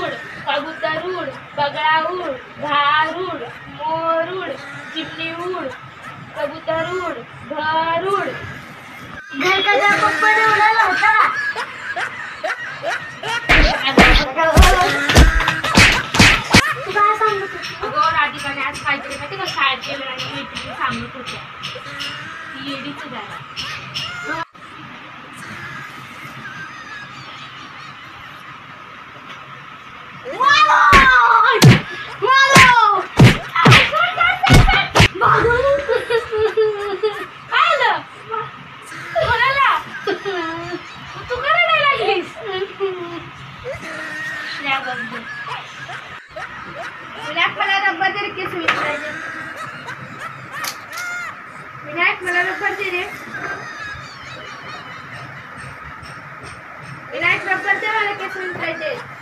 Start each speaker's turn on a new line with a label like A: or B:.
A: उड, कबूतर उड, बगळा उड, घार उड, मोर उड, चिमणी उड, कबूतर उड, घर उड.
B: घर का पप्पा बनवलेला होता तू काय सांगत होती?
A: अगं राधिकाने आज काहीतरी माहिती का शाळेत गेलं आणि मैत्रिणी सांगत होत्या ती येडीच झाला. तू करायला लागलीस
B: विनायक मला रब्बर दे रे केस विचारायचे. विनायक मला रब्बर दे रे. विनायक रब्बर दे मला केस विचारायचे.